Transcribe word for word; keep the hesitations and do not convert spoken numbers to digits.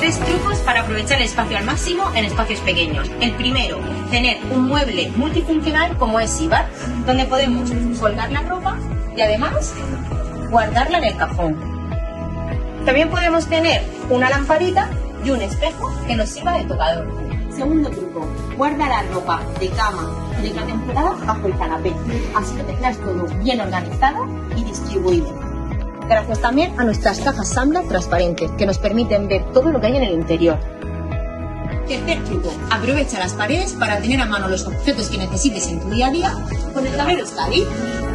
Tres trucos para aprovechar el espacio al máximo en espacios pequeños. El primero, tener un mueble multifuncional como es Ibar, donde podemos colgar la ropa y además guardarla en el cajón. También podemos tener una lamparita y un espejo que nos sirva de tocador. Segundo truco, guarda la ropa de cama y de la temporada bajo el canapé. Así que tendrás todo bien organizado y distribuido. Gracias también a nuestras cajas Sambla transparentes que nos permiten ver todo lo que hay en el interior. Tercer truco, aprovecha las paredes para tener a mano los objetos que necesites en tu día a día con el tablero Euskadi.